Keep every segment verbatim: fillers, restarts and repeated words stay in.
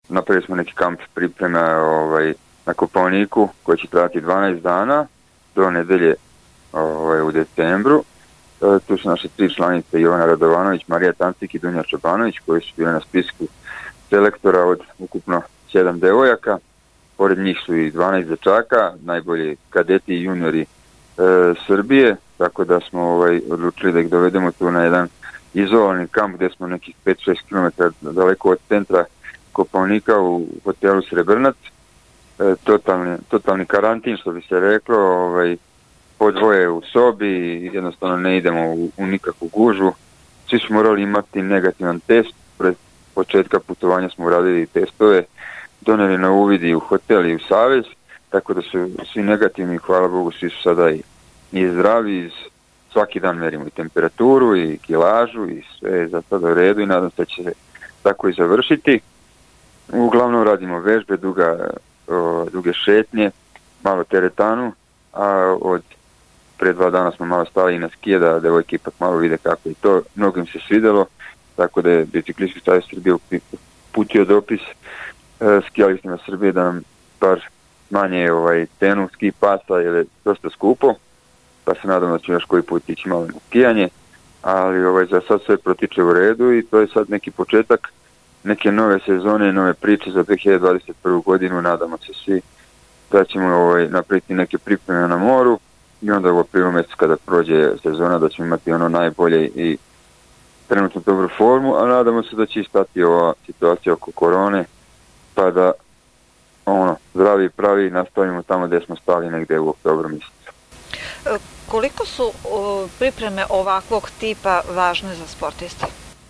napravili smo neki kamp pripreme ovaj, na Kopaoniku koji će trajati dvanaest dana do nedelje ovaj, u decembru. E, tu su naše tri članice, Jovana Radovanović, Marija Tancik i Dunja Čobanović, koji su bili na spisku selektora od ukupno sedam devojaka. Pored njih su i dvanaest dečaka, najbolji kadeti i juniori e, Srbije, tako da smo ovaj, odlučili da ih dovedemo tu na jedan izolovani kamp gdje smo nekih pet do šest kilometara daleko od centra Kopaonika u hotelu Srebrnac. E, totalni, totalni karantin, što bi se reklo, ovaj, po dvoje u sobi, jednostavno ne idemo u, u nikakvu gužu. Svi smo morali imati negativan test, pred početka putovanja smo uradili testove, doneli na uvidi u hotel i u savez, tako da su svi negativni, hvala Bogu, svi su sada i, i zdravi, svaki dan merimo i temperaturu i kilažu i sve je za sada u redu i nadam se da će se tako i završiti. Uglavnom radimo vežbe, duga, o, duge šetnje, malo teretanu, a od pre dva dana smo malo stali i na skije da devojke ipak malo vide kako je to. Mnogim se svidelo, tako da je Biciklistički savez Srbije uputio dopis e, skijalistima Srbije da nam bar manje ovaj, cenu ski pasa jer je dosta skupo, pa se nadam da ću još koji put ići malo na skijanje, ali ovaj, za sad sve protiče u redu i to je sad neki početak neke nove sezone i nove priče za dve hiljade dvadeset prvu godinu. Nadamo se svi da ćemo ovaj, napraviti neke pripreme na moru i onda u aprilu mjesecu kada prođe sezona da ćemo imati ono najbolje i trenutno dobru formu, a nadamo se da će istati ova situacija oko korone, pa da ono, zdravi i pravi nastavimo tamo gdje smo stali negdje u oktobru mjesecu. Koliko su o, pripreme ovakvog tipa važne za sportiste?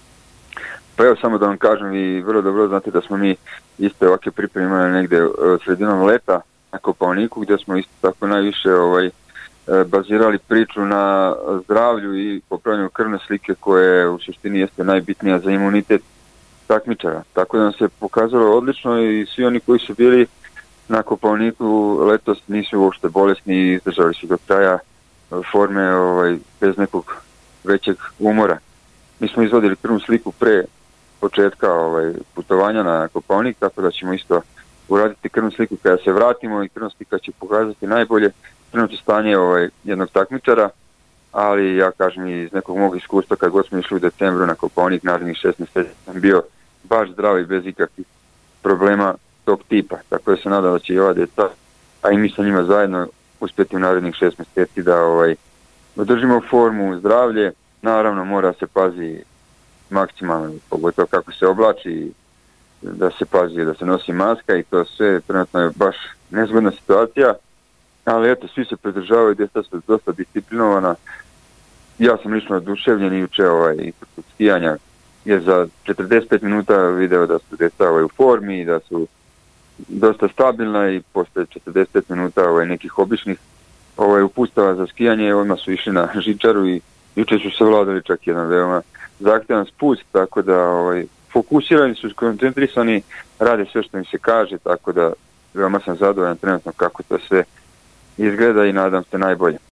Pa evo samo da vam kažem, vi vrlo dobro znate da smo mi iste ovakve pripreme imali negdje sredinom leta na Kopaoniku gdje smo isto tako najviše ovaj, bazirali priču na zdravlju i popravljanju krvne slike koje u suštini jeste najbitnija za imunitet takmičara. Tako da nam se pokazalo odlično i svi oni koji su bili na Kopaoniku letos nisu uopšte bolesni i izdržali su do kraja forme ovaj, bez nekog većeg umora. Mi smo izvodili krvnu sliku pre početka ovaj, putovanja na Kopaonik, tako da ćemo isto uraditi krvnu sliku kada se vratimo i krvna slika će pokazati najbolje trenutno stanje ovaj, jednog takmičara, ali ja kažem iz nekog mog iskustva kad god smo išli u decembru na Kopaonik, narednih šest mjeseci sam bio baš zdrav i bez ikakvih problema tog tipa, tako da se nadam da će i ova djeca, a i mi sa njima zajedno uspjeti u narednih šest mjeseci da ovaj, održimo formu, zdravlje. Naravno mora se pazi maksimalno, pogotovo kako se oblači, da se pazi da se nosi maska i to sve, trenutno je baš nezgodna situacija, ali eto, svi se pridržavaju, djeca su dosta disciplinovana. Ja sam lično oduševljen i juče ovaj, kod skijanja je za četrdeset pet minuta video da su djeca ovaj, u formi i da su dosta stabilna i posle četrdeset pet minuta ovaj, nekih običnih ovaj, upustava za skijanje, odmah su išli na žičaru i juče su se vladali čak jedan veoma zahtjevan spust, tako da ovaj, fokusirani su, koncentrisani, rade sve što im se kaže, tako da veoma sam zadovoljan trenutno kako to sve izgleda i nadam se najbolje.